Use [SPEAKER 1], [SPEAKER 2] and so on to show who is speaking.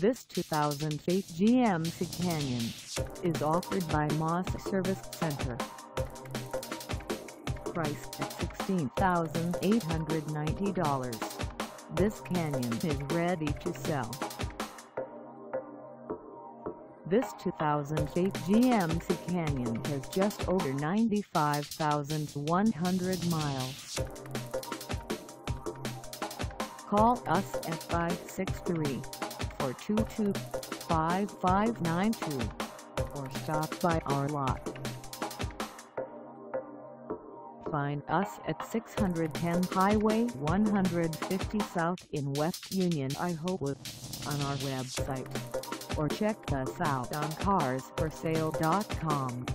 [SPEAKER 1] This 2008 GMC Canyon is offered by Moss Service Center. Priced at $16,890, this Canyon is ready to sell. This 2008 GMC Canyon has just over 95,100 miles. Call us at 563-422-5592 or stop by our lot. Find us at 610 Highway 150 South in West Union, Iowa, on our website, or check us out on carsforsale.com.